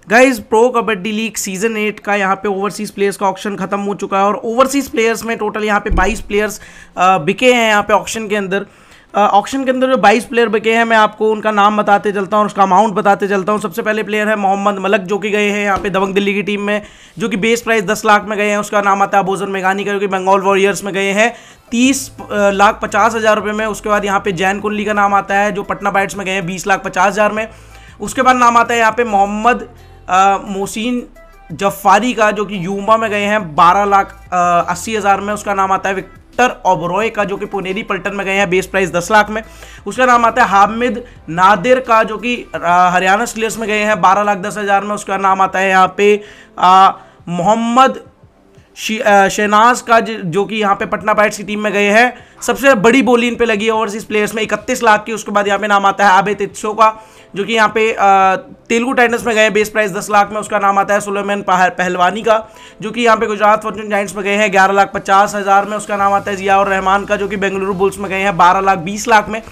Guys pro kabaddi league season 8 का यहाँ पे ओवरसीज प्लेयर्स का ऑक्शन खत्म हो चुका है और ओवरसीज प्लेयर्स में टोटल यहाँ पे 22 प्लेयर्स बिके हैं यहाँ पे ऑक्शन के अंदर। ऑक्शन के अंदर जो 22 प्लेयर बिके हैं मैं आपको उनका नाम बताते चलता हूँ और उसका अमाउंट बताते चलता हूँ। सबसे पहले प्लेयर है मोहम्मद मलक जो कि गए हैं यहाँ पे दबंग दिल्ली की टीम में, जो कि बेस प्राइस 10 लाख में गए हैं। उसका नाम आता है अबोजर मेघानी का, जो कि बंगाल वॉरियर्स में गए हैं 30,50,000 रुपये में। उसके बाद यहाँ पे जैन कुंडली का नाम आता है जो पटना पायरेट्स में गए हैं 20,50,000 में। उसके बाद नाम आता है यहाँ पे मोहम्मद मोहसिन जफ़ारी का, जो कि यूमा में गए हैं 12,80,000 में। उसका नाम आता है विक्टर ओबरॉय का, जो कि पुनेरी पल्टन में गए हैं बेस प्राइस 10 लाख में। उसका नाम आता है हामिद नादिर का, जो कि हरियाणा स्टीलर्स में गए हैं 12,10,000 में। उसका नाम आता है यहाँ पे मोहम्मद शहनाज का, जो कि यहाँ पे पटना पायरेट्स की टीम में गए हैं। सबसे बड़ी बोली इन पे लगी है ओवरसीज प्लेयर्स में 31 लाख की। उसके बाद यहाँ पे नाम आता है आबे तित्सो का, जो कि यहाँ पे तेलुगु टाइटंस में गए बेस प्राइस 10 लाख में। उसका नाम आता है सुलेमान पहलवानी का, जो कि यहाँ पे गुजरात फॉर्च्यून जायंट्स में गए हैं 11,50,000 में। उसका नाम आता है जियाउर रहमान का, जो कि बेंगलुरु बुल्स में गए हैं 12,20,000 में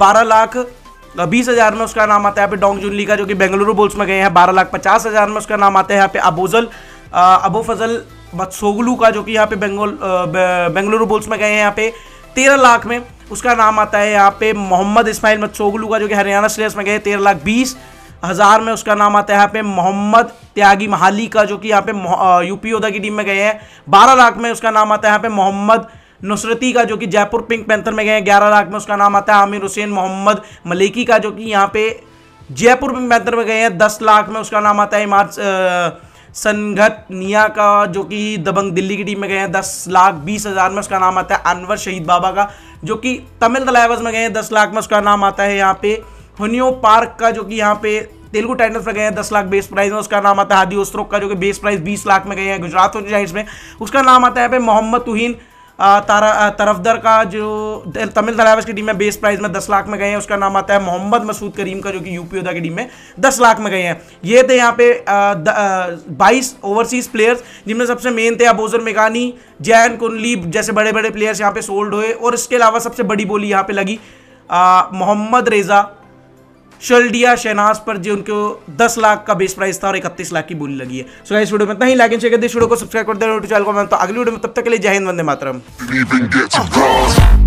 12,20,000 में। उसका नाम आता है यहाँ पे डोंग जुनली का, जो कि बेंगलुरु बुल्स में गए हैं 12,50,000 में। उसका नाम आता है यहाँ पे अबू फजल बदसोगलू का, जो कि यहाँ पे बेंगलुरु बुल्स में गए हैं यहाँ पे 13 लाख में। उसका नाम आता है यहाँ पे मोहम्मद इस्माइल मदसोगलू का, जो कि हरियाणा स्टीलर्स में गए 13,20,000 में। उसका नाम आता है यहाँ पे मोहम्मद त्यागी महाली का, जो कि यहाँ पे यूपी योद्धा की टीम में गए हैं 12 लाख में। उसका नाम आता है यहाँ पे मोहम्मद नुसरती का, जो कि जयपुर पिंक पैंथर में गए हैं 11 लाख में। उसका नाम आता है आमिर हुसैन मोहम्मद मलेकी का, जो कि यहाँ पे जयपुर पिंक पैंथर में गए हैं 10 लाख में। उसका नाम आता है इमाद संघत निया का, जो कि दबंग दिल्ली की टीम में गए हैं 10,20,000 में। उसका नाम आता है अनवर शहीद बाबा का, जो कि तमिल तलाइवर्स में गए हैं 10 लाख में। उसका नाम आता है यहाँ पे हुनियो पार्क का, जो कि यहाँ पे तेलुगु टाइटंस में गए हैं 10 लाख बेस प्राइस में। उसका नाम आता है हादी उस्त्रोक का, जो कि बेस प्राइस 20 लाख में गए हैं गुजरात जायंट्स में। उसका नाम आता है यहाँ पे मोहम्मद तुहीन तरफदर का, जो तमिल तलाइवर्स की टीम में बेस प्राइस में 10 लाख में गए हैं। उसका नाम आता है मोहम्मद मसूद करीम का, जो कि यूपी योद्धा की टीम में 10 लाख में गए हैं। ये थे यहाँ पे 22 ओवरसीज प्लेयर्स, जिनमें सबसे मेन थे अबोजर मेघानी, जैन कुंडली जैसे बड़े बड़े प्लेयर्स यहाँ पे सोल्ड हुए। और इसके अलावा सबसे बड़ी बोली यहाँ पे लगी मोहम्मद रेजा शल्डिया शहनाज पर, जो उनको 10 लाख का बेस प्राइस था और 31 लाख की बोली लगी है। सो गाइस वीडियो में इतना ही, लाइक एंड शेयर कर दे, वीडियो को सब्सक्राइब कर दे, चैनल को। मैं तो अगली वीडियो में, तब तक के लिए जय हिंद, वंदे मातरम।